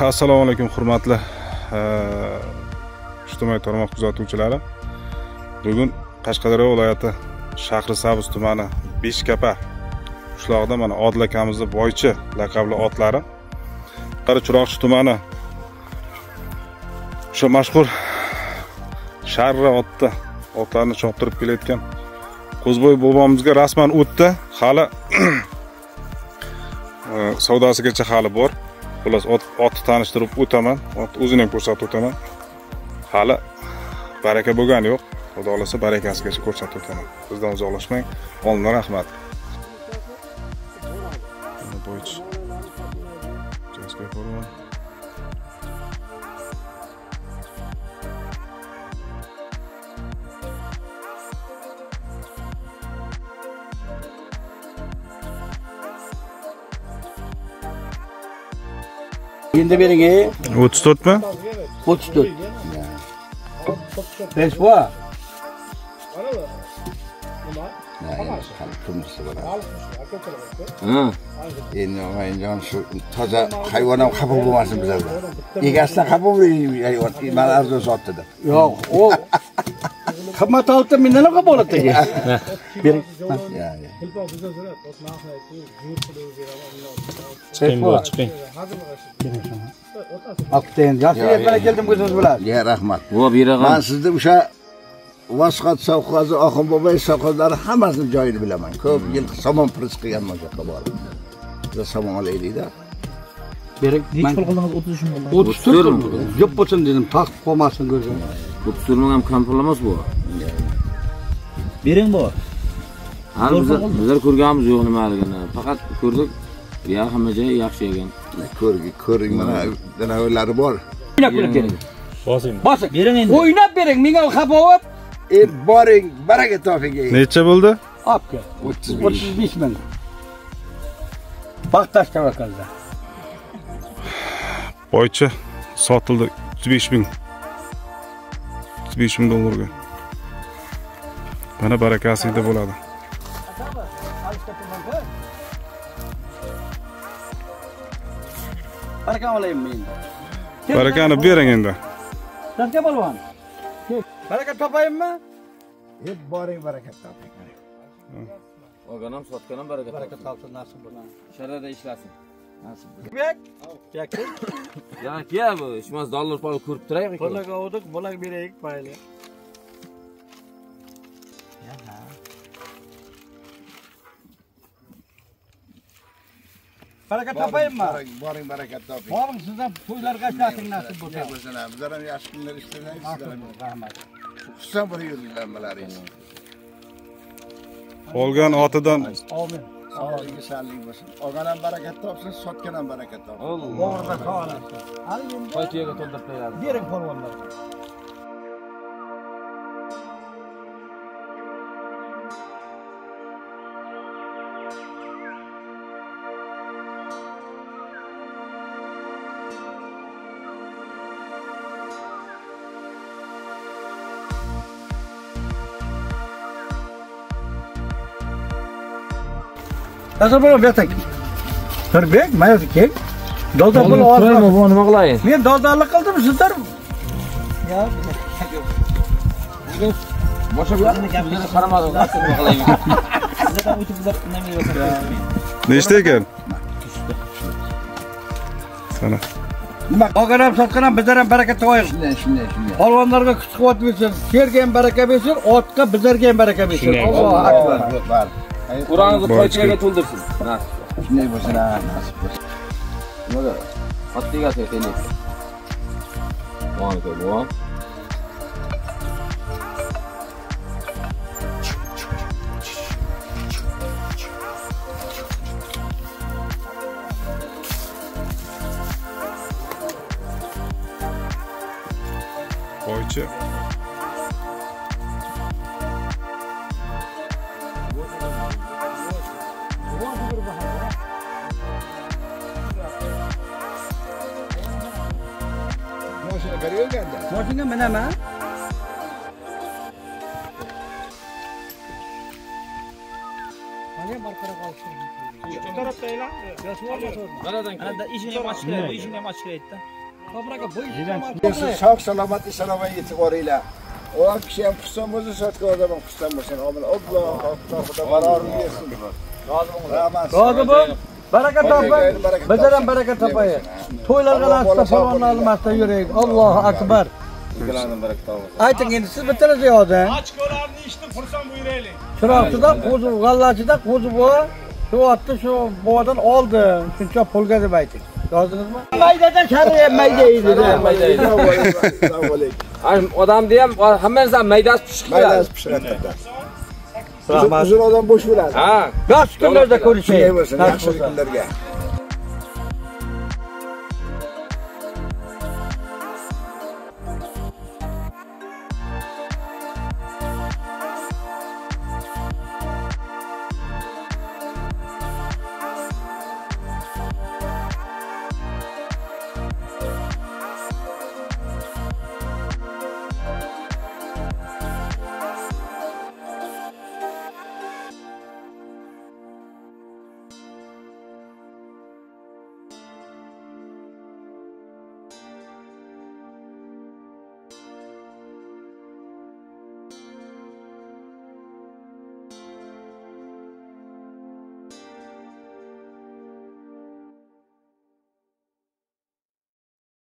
Assalomu alaykum hurmatli ijtimoiy tarmoq kuzatuvchilari. Bugun Qashqadaryo viloyati Shahrisabz tumani Beshkapa qishlog'ida mana Odil akamizning Boychi laqabli otlari Qarichiroqchi tumani o'sha mashhur Sharra otlarni choptirib kelayotgan Qo'zbo'y bobomizga rasman o'tdi. Hali savdosigacha hali bor. Xullas otni tanishtirib o'taman, o'zini ham ko'rsatib o'taman. Hali baraka bo'lgani yo'q. Xudo xolasa barakasigacha ko'rsatib o'taman. Bizdan uzoqlashmang. Olimlar rahmat. Boychi. Jasga qo'raman. Endi bering. 34 mi? 34. Peswa. Endi men shu toza hayvon ham xafa bo'lmasin bizlarga. Egasidan xafa bo'lmaydi, mana arzon sotdi. Yo'q, u qimmat oldi, mendan ham xafa bo'ladi. Bering. Chiqing. Aqten, yaxshi yerga keldim ko'zingiz bilan. Ya rahmat. Bu berag'am. Men sizni o'sha Vasqat savxozi, Oxun bobay savxozlari hammasini joyini bilaman. Ko'p yil somon pris qilganman yoqqa borib. Biz somon olaylik-da. Bering. Nech pul qildingiz? 30 ming bo'ldi. 34. Yo'q bo'lsin dedim, taqib qolmasin ko'zim. 34 ming ham kam pul emas bu. Bering bu. Hali bizlar ko'rganimiz yo'q nimaligini. Faqat ko'rdik. Ya hamma joy yaxshi ekan. Ko'ring mana danavalari bor. O'ynab bering. Bosing. Bering endi. O'ynab bering, menga xafa bo'lib. Boring, baraka toping. Necha bo'ldi? Opka. 35 ming. Baxtash tavakkalda. Boychi sotildi 35 ming. 35 ming dollarga. Mana barakasida bo'ladi. Baraka olaymi endi? Barakani bering endi. Sizga bo'lgan. Baraka topaymi? Hep boring baraka toping. Olganam sotganam baraka topsin, nasib bo'lsin. Sharada ishlasin. Nasib bo'lsin. Bek. Ya bu, ishmas dollar pul ko'rib turaylik. Pulga oldik, bo'lak beraylik payli. Baraka topaymi? Boring baraka toping. Boring, sizdan to'ylarga ishlating nasib bo'lsin. Bizlar ham yaxshi kunlar ishlaymiz. Rahmat. Xushsan bir yurtlarmalaringiz. Olgan otidan Amin. Sog'lik, sog'lik bo'lsin. Olgan ham barakat topsin, sotgan ham barakat topsin. O'g'irda qoladi. Hali endi Qo'ychiga to'ldirib qo'yadi. bering polvonlar. Nasıl böyle yatak? Bek, mayası kek. Dalda bunu Qo'yma, bu nima qilay? Men daldalık qildim sizlar. Ya, boshqa bularni gapiga qaramadim. Nima qilaymi? Sizdan o'tib bizlar nima deyapsiz? nechta ekan? Sana. nima olgan ham sotgan ham bizlar ham baraka topaylik. Shunday. Polvonlarga kuch-quvvat bersin, serga ham baraka bersin, otga bizlarga ham baraka bersin. Allohu akbar. Qur'onni qo'ychiga to'ldirsin. Shunday bo'lsin, nasib bo'lsin. Nima? Xottiga tegaylik. Voy. Boychi. Mashina berganda. Mashina minaman. Mana barqaror qolsin. Tarafdaylar. Qanadan ishini ham ochib qo'ydi, ishini ham ochib qo'ydi. Sog' salomat salomat yetib boringlar. O kishi ham xursand bo'lsa, sotgan odam ham xursand bo'lsin. Alloh xudo qaror bersin. Rozi bo'l. Baraka toping. Bizlar ham baraka topaylik. To'ylarga nasib falonlarni maqtab yuraylik. Allohu akbar. Ayting endi siz bittangiz yozing. Ochkolarni ishni xursand bo'yraylik. Chiroqchida qo'zib, g'allachida qo'zib bor. Shu otni shu bovadan oldi. Shuncha pulga deb ayting. Yozdingizmi? Maydada shariat mayda edi. Odamni ham hammangiz ham maydasi pishiq Maydasi pishiradi. Uzun odam bo'sh bo'ladi. Ha, Yaxshi kunlarda ko'rishaylik. Yaxshi kunlarga.